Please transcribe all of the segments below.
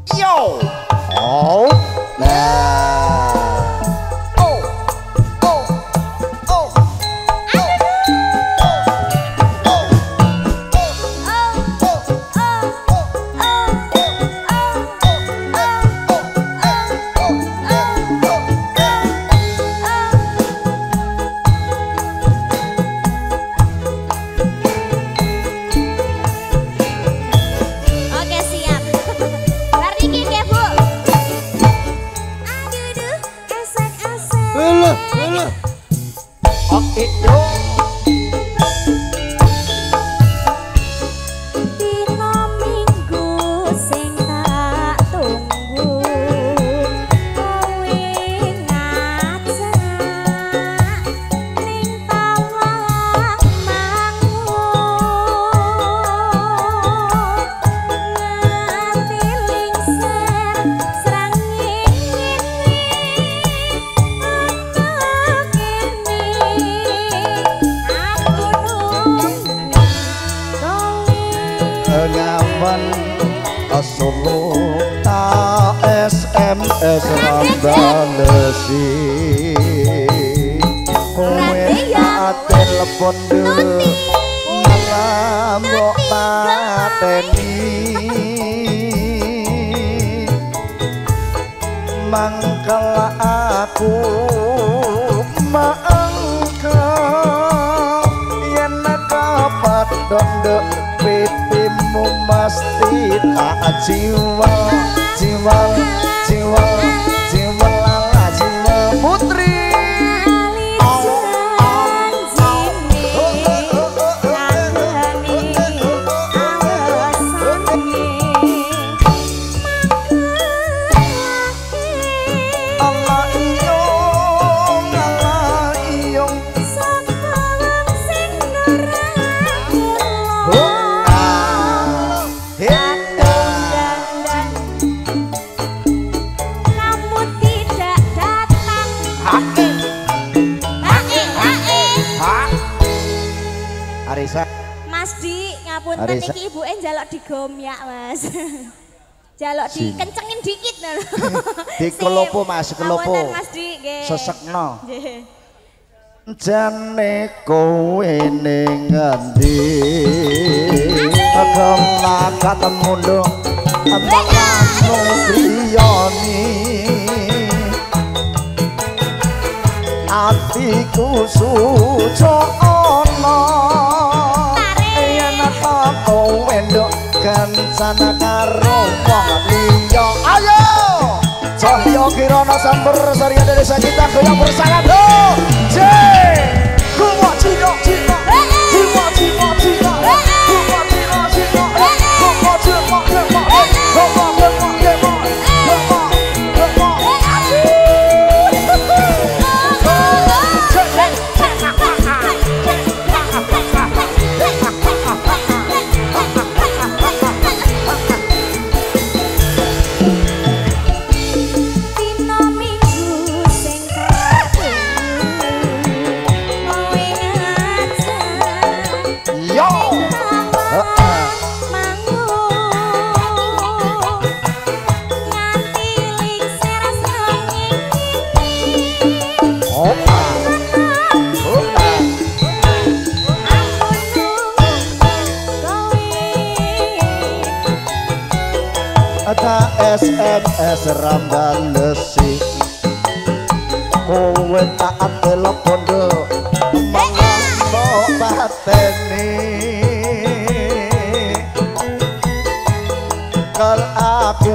Yo. Oh. Nah. Solo SMS rambalesi kowe tak telepon dulu malah mbok pateni mangkel aku mangkel yen kapat ndok pipimu mesti tak jiwa lala jiwa putri Mas Di, ngapunten niki ibuke njaluk digomyak, Mas. Jaluk dikencengin dikit lho. Dikelopo Mas, kelopo. Ngapunten Mas Di, nggih. Sesekno. Nggih. Jane kowe ning endi? Kemana ketemu nduk ambakmu priyoni. Atiku sucono kowe nduk kancana karo wong liya. Ayo Cahya Kirana Samber Saria Desa kita goyang bersama do J kumo cino cino kumo cino cino kumo cino cino kumo cino cino kumo cino SMS rambalesi kowe tak telepon do mbok pateni kal aku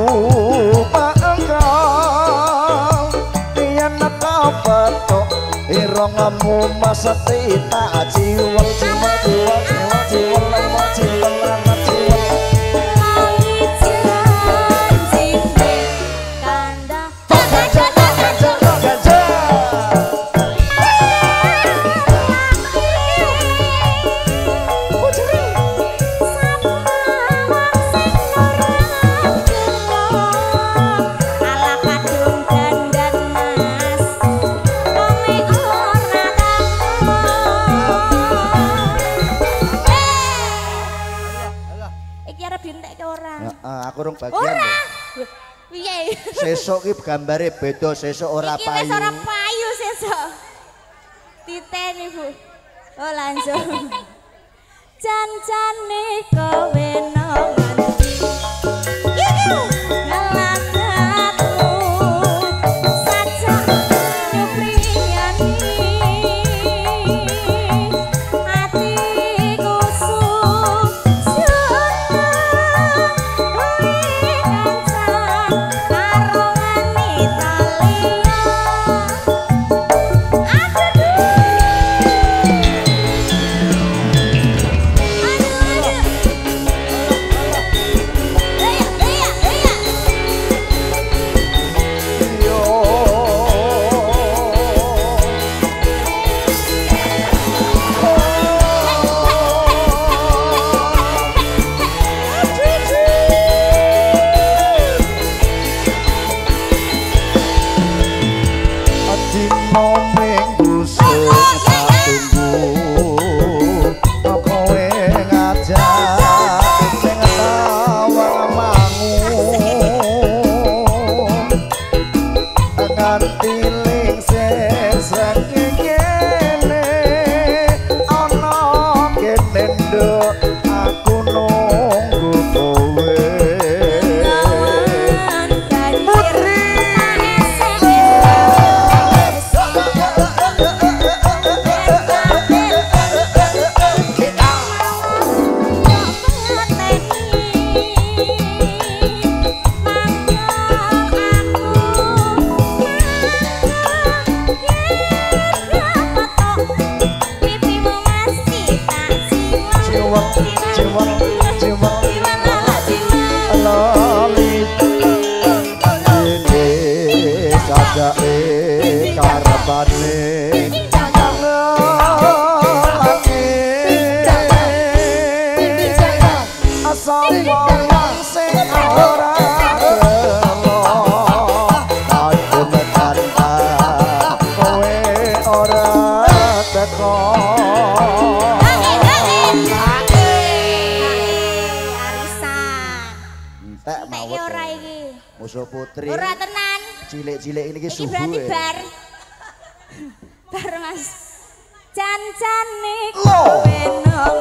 pangkal yen tak petok irungmu mesti tak jiwel jiwel aku rong bagian. Piye? Sesuk ki gambare beda, sesuk ora Iki wis payu. ora payu sesuk. Titeni, Bu. Oh, langsung. Jan-jane kowe nang ngendi? Ngelakatmu sajak nyupriyani atiku susun kuwi kancan karo wanita liya. Musuh putri. Ora tenan. Cilik-cilik ini ki subuh. Iki berarti bar. Bar Mas. Jan-jane kowe nang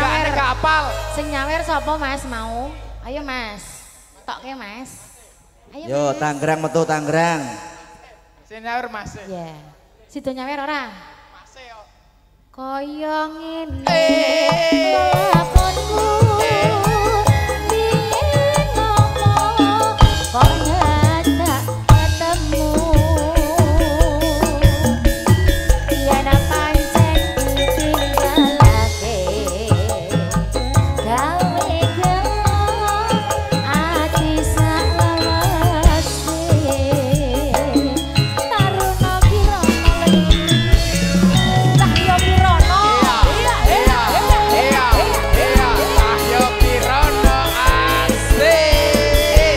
Sing nyawer sapa Mas mau? Ayo Mas. Tokke Mas. Ayo. Yo, Tangerang metu Tangerang. Nyawer Mas. Ya. Situ nyawer ora? Mas yo. Kaya ngene lakonku biyen ngomong kok nyedak ketemu yen pancen ditinggalake gawe gelo ati salawase taruna kirana Cahyo Kirana. Cahyo Kirana asik.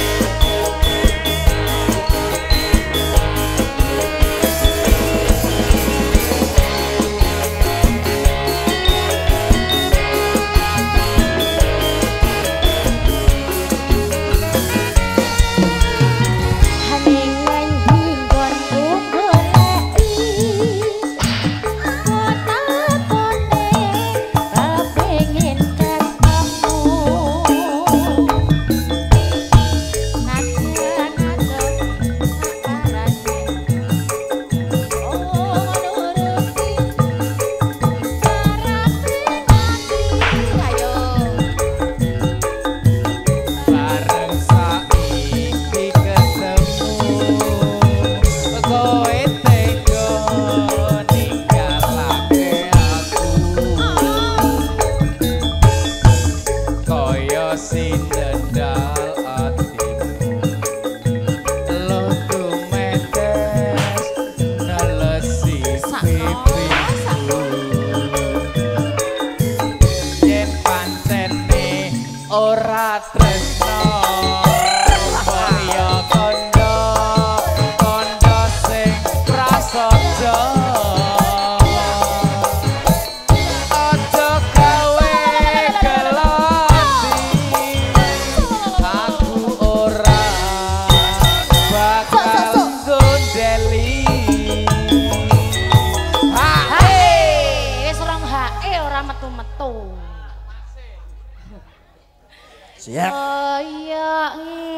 Haning ngendi nggonku goleki kota-kote kepengin ketemu nada-nada sakarane oh nuruti karape ayo Bareng saiki ketemu kowe tega ninggalake aku kaya sindendal atimu lo tumetes nelesi pipiku yen pancene ora tresno kaya kondo sing prasaja aja gawe gelati aku ora bakal gondeli wis ora hae ora metu-metu Siap. kaya